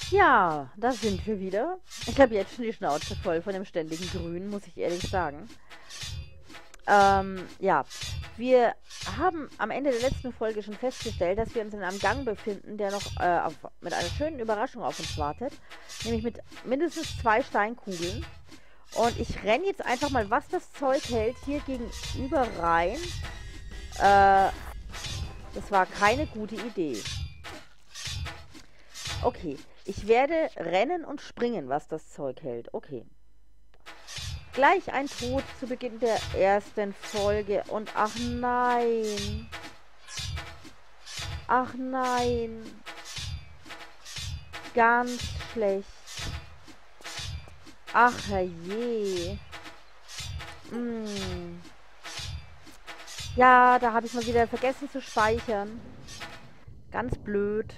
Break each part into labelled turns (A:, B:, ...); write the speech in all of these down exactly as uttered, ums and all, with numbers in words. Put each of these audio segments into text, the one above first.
A: Ja, da sind wir wieder. Ich habe jetzt schon die Schnauze voll von dem ständigen Grün, muss ich ehrlich sagen. Ähm, ja, wir haben am Ende der letzten Folge schon festgestellt, dass wir uns in einem Gang befinden, der noch äh, auf, mit einer schönen Überraschung auf uns wartet. Nämlich mit mindestens zwei Steinkugeln. Und ich renne jetzt einfach mal, was das Zeug hält, hier gegenüber rein. Äh, das war keine gute Idee. Okay, ich werde rennen und springen, was das Zeug hält. Okay. Gleich ein Tod zu Beginn der ersten Folge. Und ach nein. Ach nein. Ganz schlecht. Ach herrje. Mm. Ja, da habe ich mal wieder vergessen zu speichern. Ganz blöd.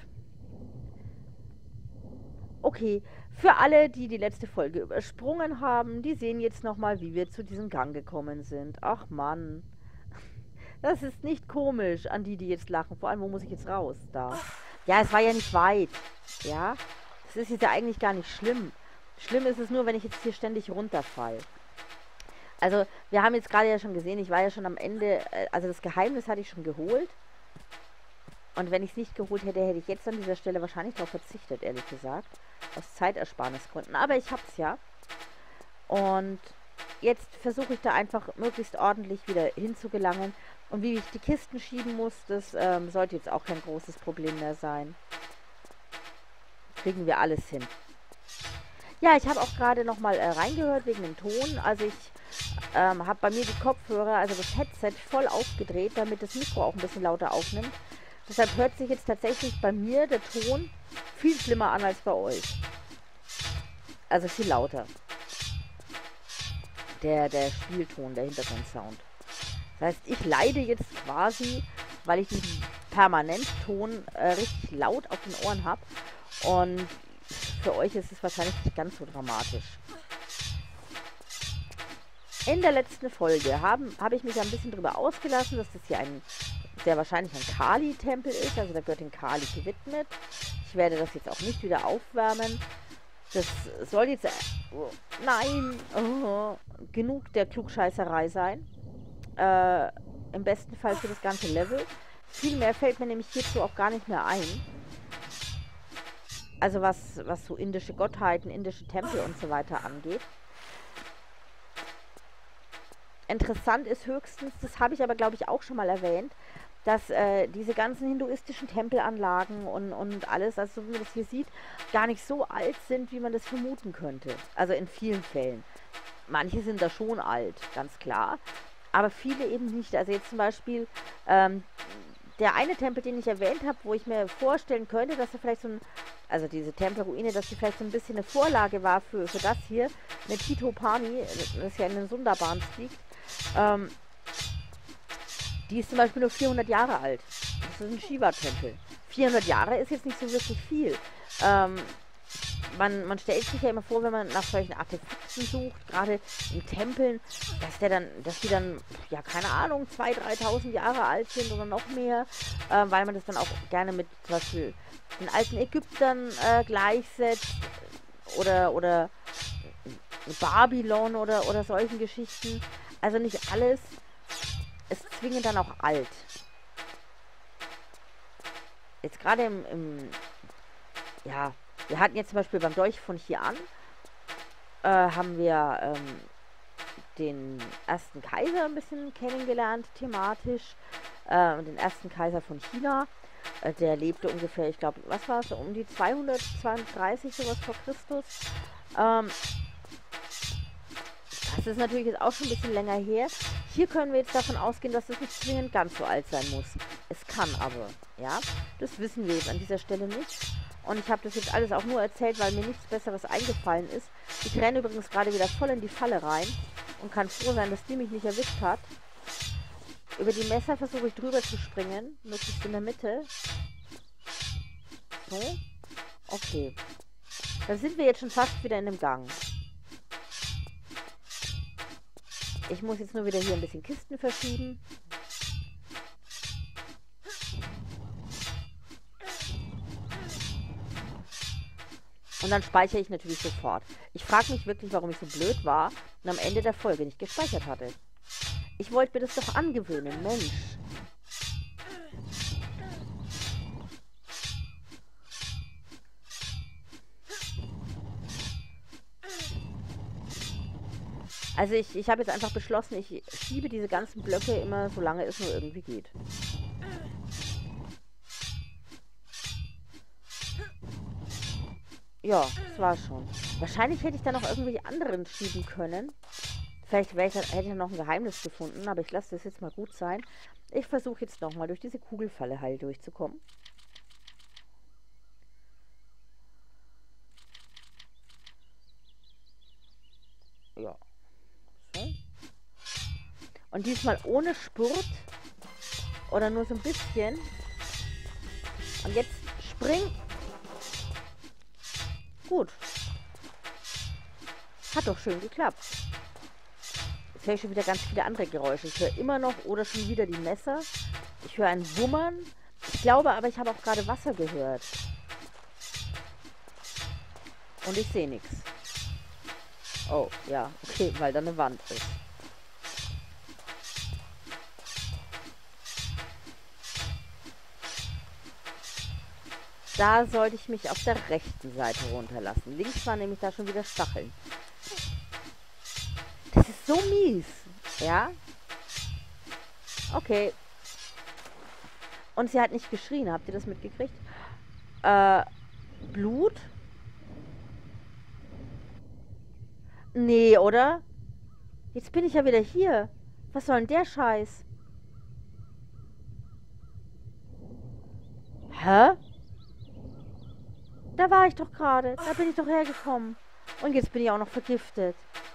A: Okay, für alle, die die letzte Folge übersprungen haben, die sehen jetzt nochmal, wie wir zu diesem Gang gekommen sind. Ach Mann. Das ist nicht komisch, an die, die jetzt lachen. Vor allem, wo muss ich jetzt raus? Da. Ja, es war ja nicht weit. Ja, das ist jetzt ja eigentlich gar nicht schlimm. Schlimm ist es nur, wenn ich jetzt hier ständig runterfall. Also, wir haben jetzt gerade ja schon gesehen, ich war ja schon am Ende, also das Geheimnis hatte ich schon geholt. Und wenn ich es nicht geholt hätte, hätte ich jetzt an dieser Stelle wahrscheinlich darauf verzichtet, ehrlich gesagt. Aus Zeitersparnisgründen. Aber ich hab's ja. Und jetzt versuche ich da einfach möglichst ordentlich wieder hinzugelangen. Und wie ich die Kisten schieben muss, das ähm, sollte jetzt auch kein großes Problem mehr sein. Kriegen wir alles hin. Ja, ich habe auch gerade nochmal äh, reingehört wegen dem Ton. Also ich ähm, habe bei mir die Kopfhörer, also das Headset voll aufgedreht, damit das Mikro auch ein bisschen lauter aufnimmt. Deshalb hört sich jetzt tatsächlich bei mir der Ton viel schlimmer an als bei euch. Also viel lauter. Der, der Spielton, der Hintergrundsound. Das heißt, ich leide jetzt quasi, weil ich diesen Permanentton äh, richtig laut auf den Ohren habe. Und für euch ist es wahrscheinlich nicht ganz so dramatisch. In der letzten Folge habe hab ich mich ein bisschen darüber ausgelassen, dass das hier ein sehr wahrscheinlich ein Kali-Tempel ist, also der Göttin Kali gewidmet. Ich werde das jetzt auch nicht wieder aufwärmen. Das soll jetzt, oh, nein, oh, genug der Klugscheißerei sein. Äh, im besten Fall für das ganze Level. Viel mehr fällt mir nämlich hierzu auch gar nicht mehr ein. Also was, was so indische Gottheiten, indische Tempel und so weiter angeht. Interessant ist höchstens, das habe ich aber glaube ich auch schon mal erwähnt, dass äh, diese ganzen hinduistischen Tempelanlagen und, und alles, also so wie man das hier sieht, gar nicht so alt sind, wie man das vermuten könnte. Also in vielen Fällen. Manche sind da schon alt, ganz klar. Aber viele eben nicht. Also jetzt zum Beispiel ähm, der eine Tempel, den ich erwähnt habe, wo ich mir vorstellen könnte, dass er vielleicht so ein, also diese Tempelruine, dass sie vielleicht so ein bisschen eine Vorlage war für, für das hier, eine Titopani, das ja in den Sundarbans liegt. Ähm, Die ist zum Beispiel nur vierhundert Jahre alt. Das ist ein Shiva-Tempel. vierhundert Jahre ist jetzt nicht so wirklich viel. Ähm, man, man stellt sich ja immer vor, wenn man nach solchen Artefakten sucht, gerade in Tempeln, dass der dann, dass die dann, ja keine Ahnung, zweitausend, dreitausend Jahre alt sind oder noch mehr, äh, weil man das dann auch gerne mit zum Beispiel den alten Ägyptern äh, gleichsetzt oder, oder Babylon oder, oder solchen Geschichten. Also nicht alles ist zwingend dann auch alt. Jetzt gerade im, im, ja, wir hatten jetzt zum Beispiel beim Dolch von hier an, äh, haben wir ähm, den ersten Kaiser ein bisschen kennengelernt, thematisch. Äh, den ersten Kaiser von China. Äh, der lebte ungefähr, ich glaube, was war es, um die zweihundertzweiunddreißig sowas vor Christus. Ähm, Das ist natürlich jetzt auch schon ein bisschen länger her. Hier können wir jetzt davon ausgehen, dass es nicht zwingend ganz so alt sein muss. Es kann aber, ja. Das wissen wir jetzt an dieser Stelle nicht. Und ich habe das jetzt alles auch nur erzählt, weil mir nichts Besseres eingefallen ist. Ich renne übrigens gerade wieder voll in die Falle rein und kann froh sein, dass die mich nicht erwischt hat. Über die Messer versuche ich drüber zu springen, möglichst in der Mitte. So. Okay. Dann sind wir jetzt schon fast wieder in dem Gang. Ich muss jetzt nur wieder hier ein bisschen Kisten verschieben. Und dann speichere ich natürlich sofort. Ich frage mich wirklich, warum ich so blöd war und am Ende der Folge nicht gespeichert hatte. Ich wollte mir das doch angewöhnen, Mensch. Also ich, ich habe jetzt einfach beschlossen, ich schiebe diese ganzen Blöcke immer, solange es nur irgendwie geht. Ja, das war schon. Wahrscheinlich hätte ich da noch irgendwelche anderen schieben können. Vielleicht ich, hätte ich noch ein Geheimnis gefunden, aber ich lasse das jetzt mal gut sein. Ich versuche jetzt nochmal durch diese Kugelfalle heil durchzukommen. Ja. So. Und diesmal ohne Spurt. Oder nur so ein bisschen. Und jetzt spring. Gut. Hat doch schön geklappt. Jetzt höre ich schon wieder ganz viele andere Geräusche. Ich höre immer noch oder schon wieder die Messer. Ich höre ein Wummern. Ich glaube aber, ich habe auch gerade Wasser gehört. Und ich sehe nichts. Oh, ja. Okay, weil da eine Wand ist. Da sollte ich mich auf der rechten Seite runterlassen. Links waren nämlich da schon wieder Stacheln. Das ist so mies. Ja? Okay. Und sie hat nicht geschrien. Habt ihr das mitgekriegt? Äh, Blut? Nee, oder? Jetzt bin ich ja wieder hier. Was soll denn der Scheiß? Hä? Da war ich doch gerade. Da bin ich doch hergekommen. Und jetzt bin ich auch noch vergiftet.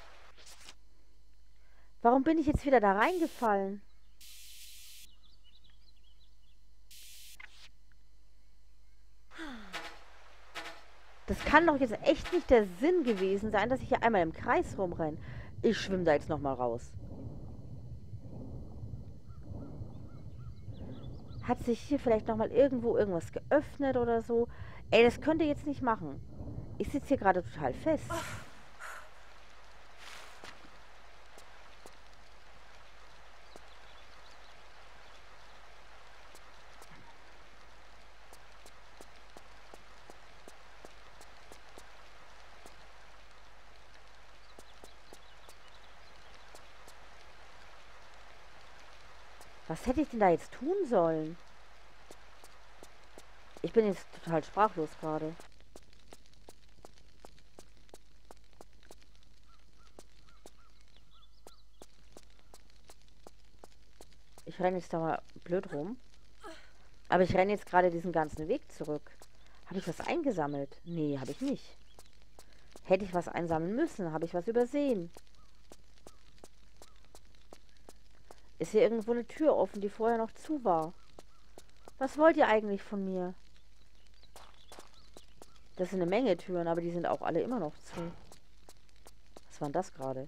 A: Warum bin ich jetzt wieder da reingefallen? Das kann doch jetzt echt nicht der Sinn gewesen sein, dass ich hier einmal im Kreis rumrenne. Ich schwimme da jetzt nochmal raus. Hat sich hier vielleicht nochmal irgendwo irgendwas geöffnet oder so? Ey, das könnt ihr jetzt nicht machen. Ich sitze hier gerade total fest. Was hätte ich denn da jetzt tun sollen? Ich bin jetzt total sprachlos gerade. Ich renne jetzt da mal blöd rum. Aber ich renne jetzt gerade diesen ganzen Weg zurück. Habe ich was eingesammelt? Nee, habe ich nicht. Hätte ich was einsammeln müssen, habe ich was übersehen. Ist hier irgendwo eine Tür offen, die vorher noch zu war? Was wollt ihr eigentlich von mir? Das sind eine Menge Türen, aber die sind auch alle immer noch zu. Was war denn das gerade?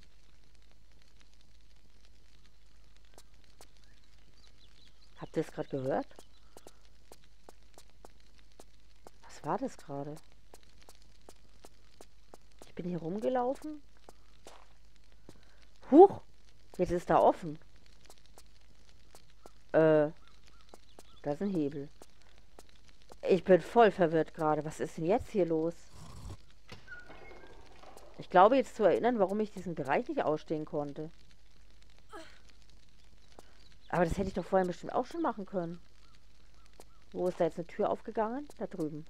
A: Habt ihr das gerade gehört? Was war das gerade? Ich bin hier rumgelaufen. Huch! Jetzt ist da offen. Äh, da ist ein Hebel. Ich bin voll verwirrt gerade. Was ist denn jetzt hier los? Ich glaube jetzt zu erinnern, warum ich diesen Bereich nicht ausstehen konnte. Aber das hätte ich doch vorhin bestimmt auch schon machen können. Wo ist da jetzt eine Tür aufgegangen? Da drüben.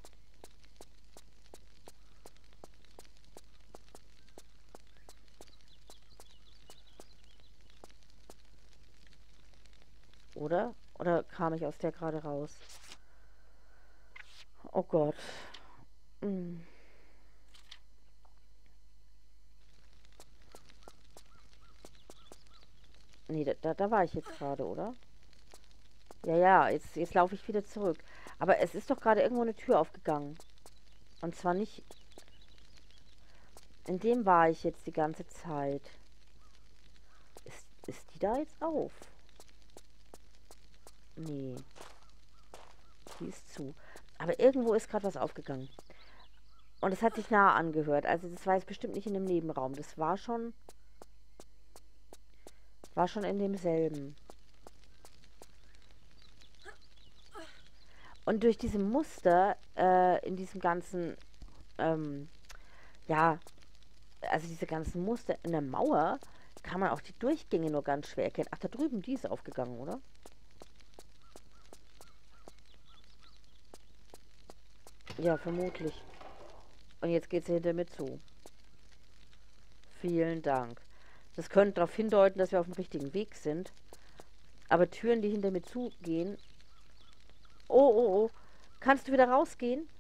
A: Oder? Oder kam ich aus der gerade raus? Oh Gott. Hm. Nee, da, da, da war ich jetzt gerade, oder? Ja, ja, jetzt, jetzt laufe ich wieder zurück. Aber es ist doch gerade irgendwo eine Tür aufgegangen. Und zwar nicht... In dem war ich jetzt die ganze Zeit. Ist, ist die da jetzt auf? Nee. Die ist zu. Aber irgendwo ist gerade was aufgegangen. Und es hat sich nah angehört. Also das war jetzt bestimmt nicht in dem Nebenraum. Das war schon, war schon in demselben. Und durch diese Muster äh, in diesem ganzen, ähm, ja, also diese ganzen Muster in der Mauer, kann man auch die Durchgänge nur ganz schwer erkennen. Ach, da drüben, die ist aufgegangen, oder? Ja, vermutlich. Und jetzt geht sie hinter mir zu. Vielen Dank. Das könnte darauf hindeuten, dass wir auf dem richtigen Weg sind. Aber Türen, die hinter mir zugehen... Oh, oh, oh. Kannst du wieder rausgehen?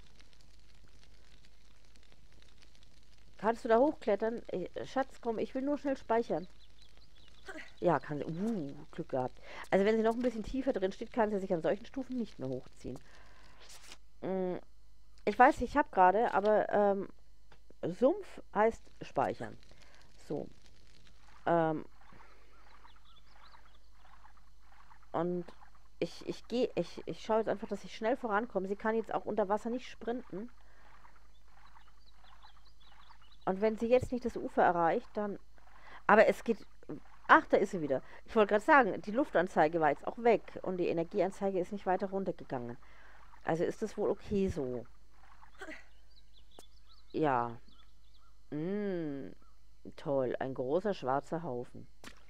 A: Kannst du da hochklettern? Ey, Schatz, komm, ich will nur schnell speichern. Ja, kann sie. Uh, Glück gehabt. Also wenn sie noch ein bisschen tiefer drin steht, kann sie sich an solchen Stufen nicht mehr hochziehen. Mm, ich weiß, ich habe gerade, aber ähm, Sumpf heißt speichern. So. Ähm, und ich, ich gehe, ich, ich schaue jetzt einfach, dass ich schnell vorankomme. Sie kann jetzt auch unter Wasser nicht sprinten. Und wenn sie jetzt nicht das Ufer erreicht, dann... Aber es geht... Ach, da ist sie wieder. Ich wollte gerade sagen, die Luftanzeige war jetzt auch weg und die Energieanzeige ist nicht weiter runtergegangen. Also ist das wohl okay so. Ja. Mm, toll. Ein großer schwarzer Haufen.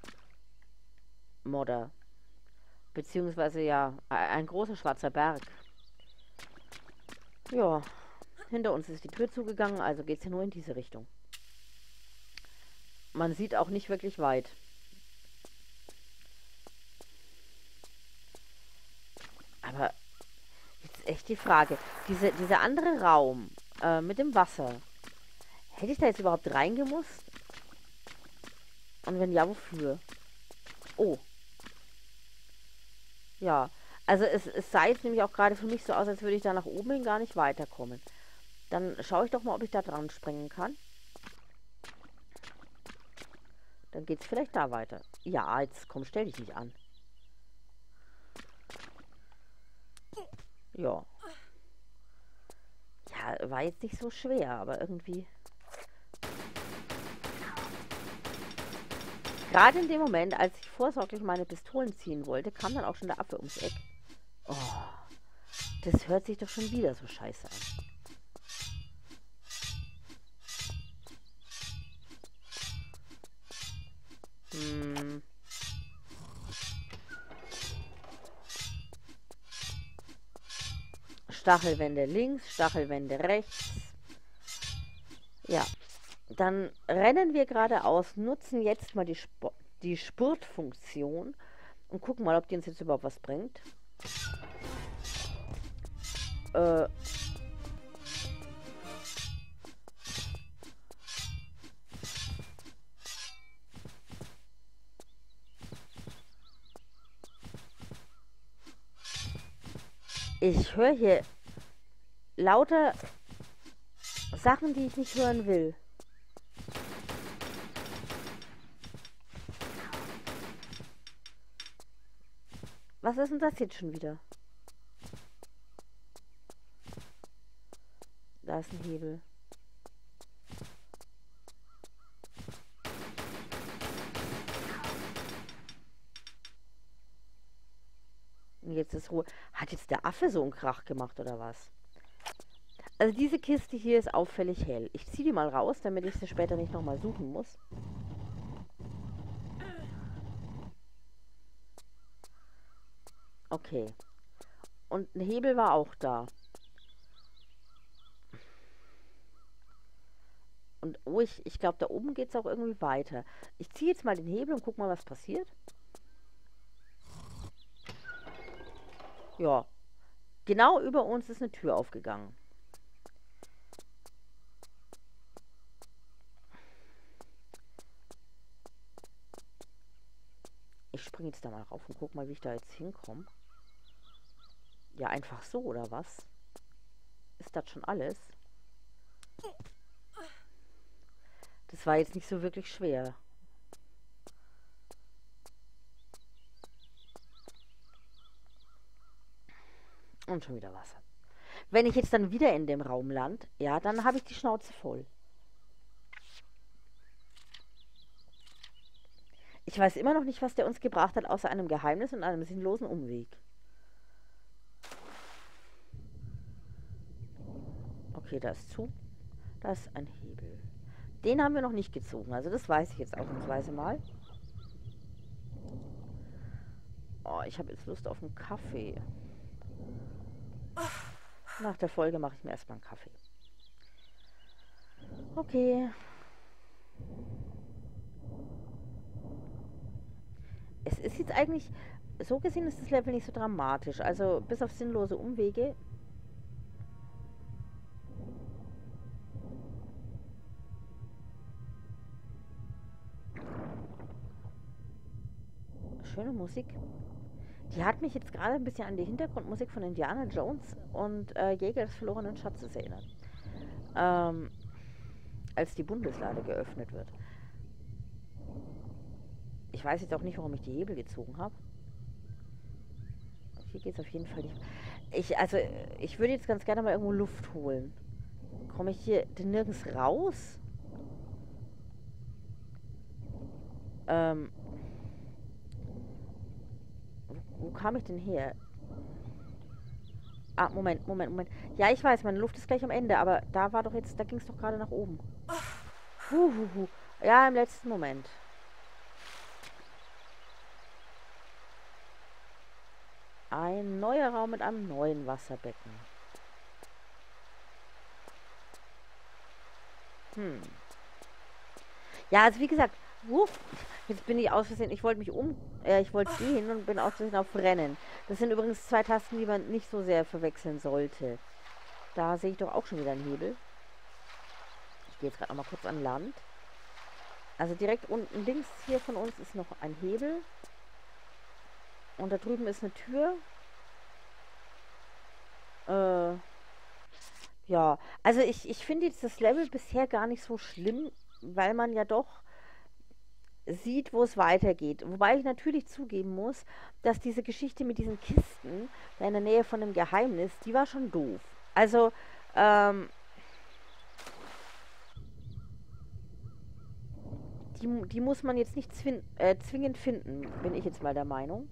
A: Modder. Beziehungsweise ja, ein großer schwarzer Berg. Ja. Hinter uns ist die Tür zugegangen, also geht es ja nur in diese Richtung. Man sieht auch nicht wirklich weit. Aber jetzt echt die Frage. Diese, dieser andere Raum äh, mit dem Wasser. Hätte ich da jetzt überhaupt reingemusst? Und wenn ja, wofür? Oh. Ja. Also es, es sah jetzt nämlich auch gerade für mich so aus, als würde ich da nach oben hin gar nicht weiterkommen. Dann schaue ich doch mal, ob ich da dran springen kann. Dann geht es vielleicht da weiter. Ja, jetzt komm, stell dich nicht an. Ja. Ja, war jetzt nicht so schwer, aber irgendwie... Gerade in dem Moment, als ich vorsorglich meine Pistolen ziehen wollte, kam dann auch schon der Affe ums Eck. Oh, das hört sich doch schon wieder so scheiße an. Hm. Stachelwände links, Stachelwände rechts. Ja, dann rennen wir geradeaus, nutzen jetzt mal die, Sp die Spurtfunktion und gucken mal, ob die uns jetzt überhaupt was bringt. Äh... Ich höre hier lauter Sachen, die ich nicht hören will. Was ist denn das jetzt schon wieder? Da ist ein Hebel. Und jetzt ist Ruhe. Hat jetzt der Affe so einen Krach gemacht oder was? Also diese Kiste hier ist auffällig hell. Ich ziehe die mal raus, damit ich sie später nicht nochmal suchen muss. Okay. Und ein Hebel war auch da. Und oh, ich, ich glaube, da oben geht es auch irgendwie weiter. Ich ziehe jetzt mal den Hebel und guck mal, was passiert. Ja. Genau über uns ist eine Tür aufgegangen. Ich springe jetzt da mal rauf und guck mal, wie ich da jetzt hinkomme. Ja, einfach so, oder was? Ist das schon alles? Das war jetzt nicht so wirklich schwer. Und schon wieder Wasser. Wenn ich jetzt dann wieder in dem Raum land, ja, dann habe ich die Schnauze voll. Ich weiß immer noch nicht, was der uns gebracht hat, außer einem Geheimnis und einem sinnlosen Umweg. Okay, da ist zu. Da ist ein Hebel. Den haben wir noch nicht gezogen, also das weiß ich jetzt ausnahmsweise mal. Oh, ich habe jetzt Lust auf einen Kaffee. Nach der Folge mache ich mir erstmal einen Kaffee. Okay. Es ist jetzt eigentlich, so gesehen ist das Level nicht so dramatisch. Also bis auf sinnlose Umwege. Schöne Musik. Die hat mich jetzt gerade ein bisschen an die Hintergrundmusik von Indiana Jones und äh, Jäger des verlorenen Schatzes erinnert. Ähm, als die Bundeslade geöffnet wird. Ich weiß jetzt auch nicht, warum ich die Hebel gezogen habe. Hier geht es auf jeden Fall nicht. Ich, also, ich würde jetzt ganz gerne mal irgendwo Luft holen. Komme ich hier denn nirgends raus? Ähm. Wo, wo kam ich denn her? Ah, Moment, Moment, Moment. Ja, ich weiß, meine Luft ist gleich am Ende, aber da war doch jetzt, da ging es doch gerade nach oben. Huhuhu. Ja, im letzten Moment. Ein neuer Raum mit einem neuen Wasserbecken. Hm. Ja, also wie gesagt, wuff, jetzt bin ich aus Versehen, ich wollte mich um, äh, ich wollte gehen und bin aus Versehen auf Rennen. Das sind übrigens zwei Tasten, die man nicht so sehr verwechseln sollte. Da sehe ich doch auch schon wieder einen Hebel. Ich gehe jetzt gerade noch mal kurz an Land. Also direkt unten links hier von uns ist noch ein Hebel. Und da drüben ist eine Tür. Äh, ja, also ich, ich finde jetzt das Level bisher gar nicht so schlimm, weil man ja doch sieht, wo es weitergeht. Wobei ich natürlich zugeben muss, dass diese Geschichte mit diesen Kisten da in der Nähe von dem Geheimnis, die war schon doof. Also, ähm, die, die muss man jetzt nicht zwin äh, zwingend finden, bin ich jetzt mal der Meinung.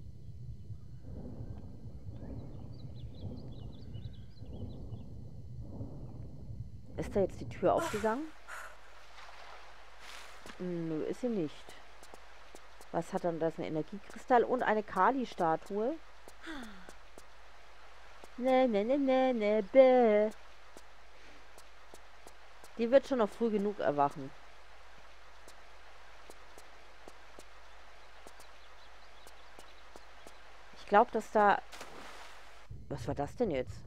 A: Ist da jetzt die Tür aufgegangen? Nö, ist sie nicht. Was hat dann das? Ein Energiekristall und eine Kali-Statue? Ne, ne, ne, ne, ne, bäh. Die wird schon noch früh genug erwachen. Ich glaube, dass da... Was war das denn jetzt?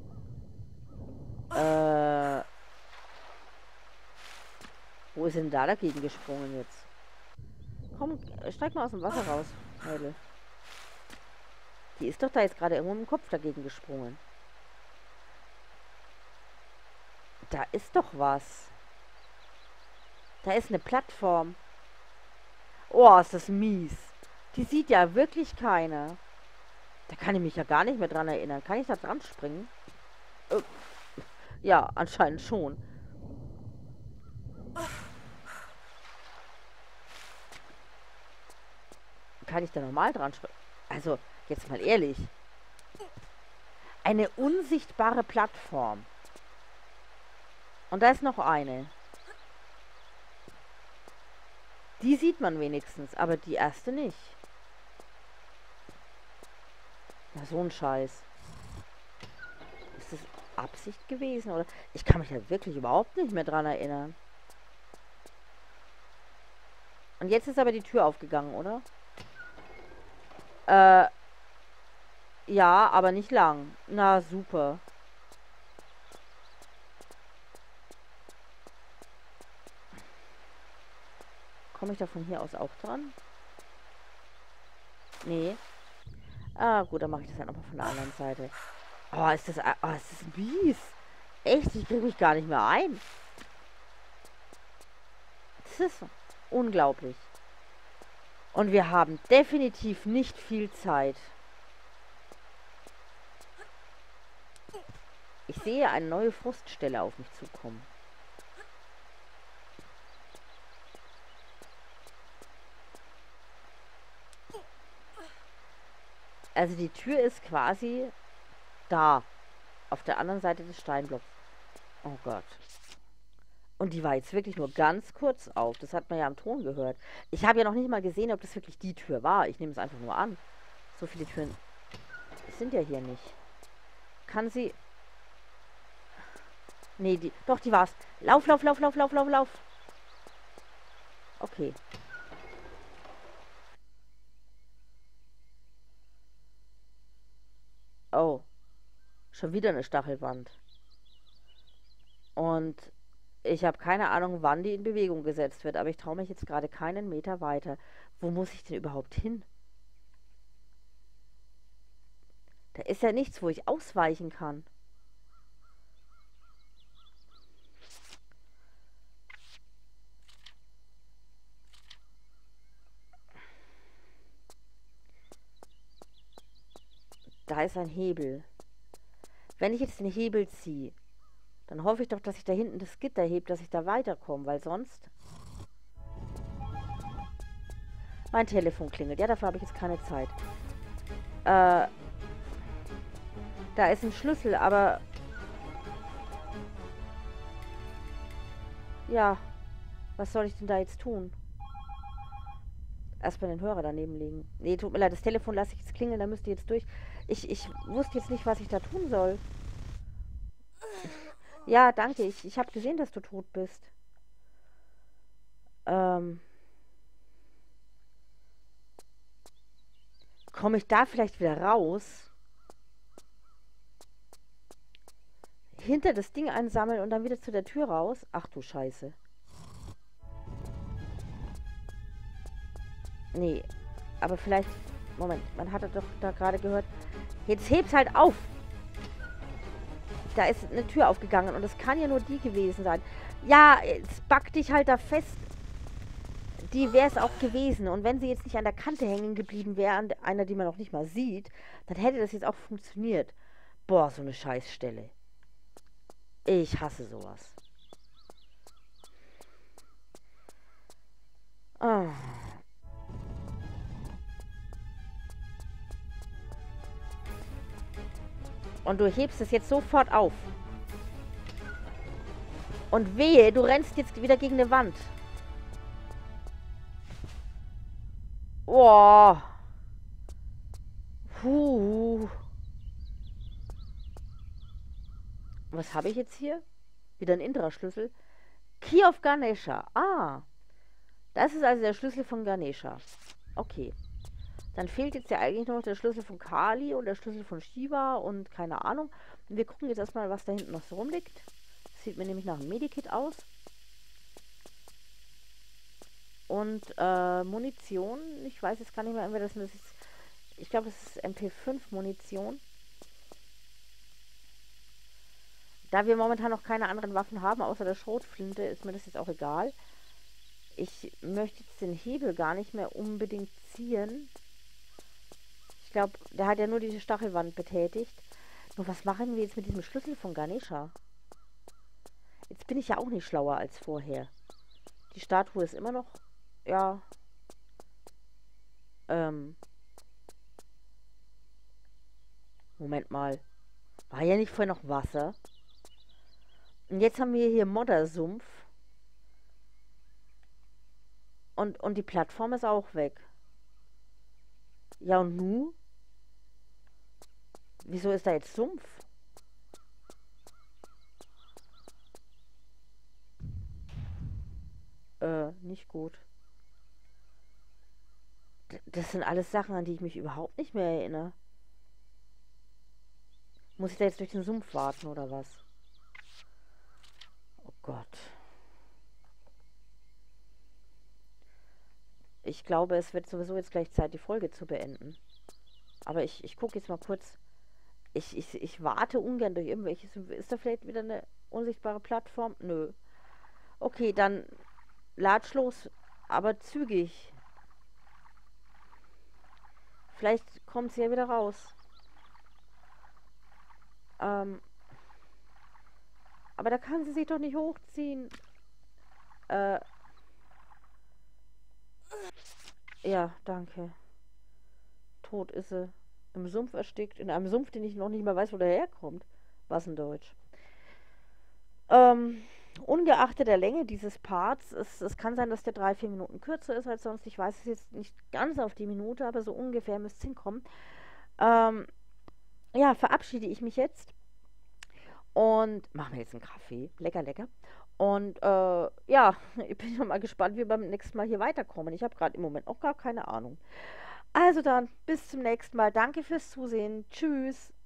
A: Äh... Wo ist denn da dagegen gesprungen jetzt? Komm, steig mal aus dem Wasser raus, Heile. Die ist doch da jetzt gerade irgendwo im Kopf dagegen gesprungen. Da ist doch was. Da ist eine Plattform. Oh, ist das mies. Die sieht ja wirklich keiner. Da kann ich mich ja gar nicht mehr dran erinnern. Kann ich da dran springen? Äh, ja, anscheinend schon. Kann ich da normal dran springen? Also, jetzt mal ehrlich. Eine unsichtbare Plattform. Und da ist noch eine. Die sieht man wenigstens, aber die erste nicht. Na, so ein Scheiß. Ist das Absicht gewesen? Oder? Ich kann mich ja wirklich überhaupt nicht mehr dran erinnern. Und jetzt ist aber die Tür aufgegangen, oder? Äh, ja, aber nicht lang. Na, super. Komme ich da von hier aus auch dran? Nee. Ah, gut, dann mache ich das halt nochmal von der anderen Seite. Oh, ist das... Oh, ist das mies. Echt, ich kriege mich gar nicht mehr ein. Das ist unglaublich. Und wir haben definitiv nicht viel Zeit. Ich sehe eine neue Fruststelle auf mich zukommen. Also die Tür ist quasi da. Auf der anderen Seite des Steinblocks. Oh Gott. Und die war jetzt wirklich nur ganz kurz auf. Das hat man ja am Ton gehört. Ich habe ja noch nicht mal gesehen, ob das wirklich die Tür war. Ich nehme es einfach nur an. So viele Türen sind ja hier nicht. Kann sie... Nee, die... Doch, die war's. Lauf, lauf, lauf, lauf, lauf, lauf, lauf. Okay. Oh. Schon wieder eine Stachelwand. Und ich habe keine Ahnung, wann die in Bewegung gesetzt wird, aber ich traue mich jetzt gerade keinen Meter weiter. Wo muss ich denn überhaupt hin? Da ist ja nichts, wo ich ausweichen kann. Da ist ein Hebel. Wenn ich jetzt den Hebel ziehe, dann hoffe ich doch, dass ich da hinten das Gitter hebt, dass ich da weiterkomme, weil sonst... Mein Telefon klingelt. Ja, dafür habe ich jetzt keine Zeit. Äh, da ist ein Schlüssel, aber... Ja, was soll ich denn da jetzt tun? Erstmal den Hörer daneben legen. Nee, tut mir leid, das Telefon lasse ich jetzt klingeln, da müsst ihr jetzt durch. Ich, ich wusste jetzt nicht, was ich da tun soll. Ja, danke. Ich, ich habe gesehen, dass du tot bist. Ähm... Komme ich da vielleicht wieder raus? Hinter das Ding einsammeln und dann wieder zu der Tür raus? Ach du Scheiße. Nee, aber vielleicht... Moment, man hatte doch da gerade gehört... Jetzt heb's halt auf! Da ist eine Tür aufgegangen und es kann ja nur die gewesen sein. Ja, jetzt back dich halt da fest. Die wäre es auch gewesen. Und wenn sie jetzt nicht an der Kante hängen geblieben wäre, an einer, die man noch nicht mal sieht, dann hätte das jetzt auch funktioniert. Boah, so eine Scheißstelle. Ich hasse sowas. Ah. Und du hebst es jetzt sofort auf. Und wehe, du rennst jetzt wieder gegen eine Wand. Boah. Puh. Was habe ich jetzt hier? Wieder ein Indra-Schlüssel. Key of Ganesha. Ah. Das ist also der Schlüssel von Ganesha. Okay. Dann fehlt jetzt ja eigentlich nur noch der Schlüssel von Kali und der Schlüssel von Shiva und keine Ahnung. Und wir gucken jetzt erstmal, was da hinten noch so rumliegt. Das sieht mir nämlich nach einem Medikit aus. Und äh, Munition. Ich weiß jetzt gar nicht mehr, entweder das ist, ich glaube, das ist M P fünf Munition. Da wir momentan noch keine anderen Waffen haben, außer der Schrotflinte, ist mir das jetzt auch egal. Ich möchte jetzt den Hebel gar nicht mehr unbedingt ziehen. Ich glaube, der hat ja nur diese Stachelwand betätigt. Nur was machen wir jetzt mit diesem Schlüssel von Ganesha? Jetzt bin ich ja auch nicht schlauer als vorher. Die Statue ist immer noch... Ja... Ähm... Moment mal. War ja nicht vorher noch Wasser? Und jetzt haben wir hier Moddersumpf. Und, und die Plattform ist auch weg. Ja, und nu? Wieso ist da jetzt Sumpf? Äh, nicht gut. D- Das sind alles Sachen, an die ich mich überhaupt nicht mehr erinnere. Muss ich da jetzt durch den Sumpf warten, oder was? Oh Gott. Ich glaube, es wird sowieso jetzt gleich Zeit, die Folge zu beenden. Aber ich, ich gucke jetzt mal kurz. Ich, ich, ich warte ungern durch irgendwelches. Ist da vielleicht wieder eine unsichtbare Plattform? Nö. Okay, dann latschlos, aber zügig. Vielleicht kommt sie ja wieder raus. Ähm. Aber da kann sie sich doch nicht hochziehen. Äh, ja, danke. Tot ist sie. Im Sumpf erstickt. In einem Sumpf, den ich noch nicht mal weiß, wo der herkommt. Was in Deutsch. Ähm, ungeachtet der Länge dieses Parts, es, es kann sein, dass der drei, vier Minuten kürzer ist als sonst. Ich weiß es jetzt nicht ganz auf die Minute, aber so ungefähr müsste es hinkommen. Ähm, ja, verabschiede ich mich jetzt und mache mir jetzt einen Kaffee. Lecker, lecker. Und äh, ja, ich bin schon mal gespannt, wie wir beim nächsten Mal hier weiterkommen. Ich habe gerade im Moment auch gar keine Ahnung. Also dann, bis zum nächsten Mal. Danke fürs Zusehen. Tschüss.